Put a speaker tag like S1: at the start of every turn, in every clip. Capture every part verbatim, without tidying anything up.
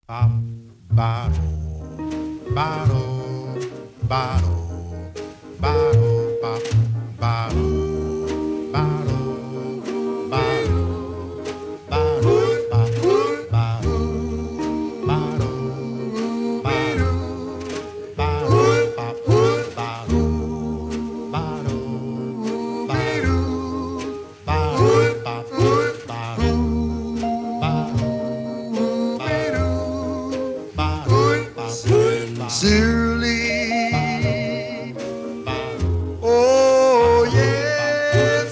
S1: Sincerely, oh yes,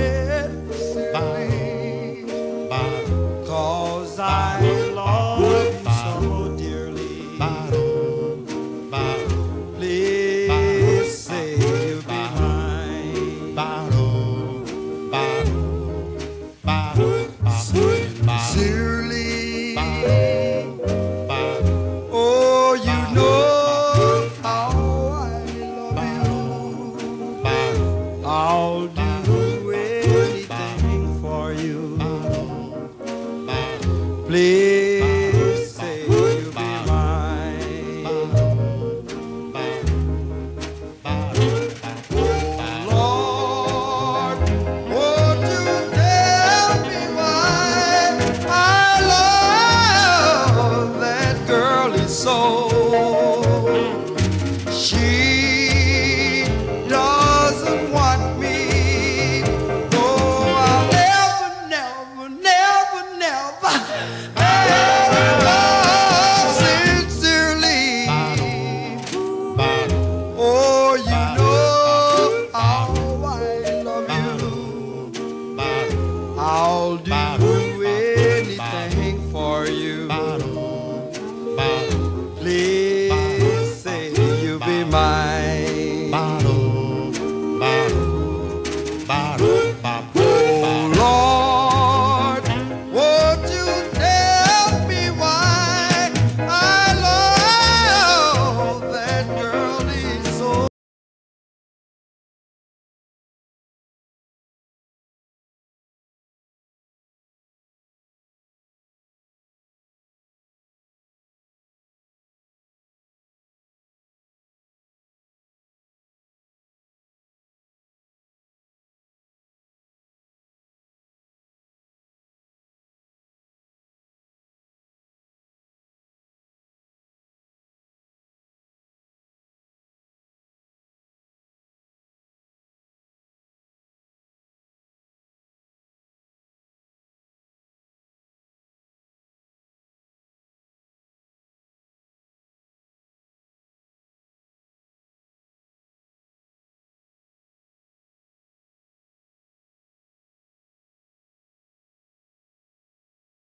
S1: sincerely, 'cause I love you so dearly. Please say you'll be mine. Sincerely, oh you know I'll do anything for you. Please say you'll be mine. Oh Lord, won't you tell me why I love that girl is so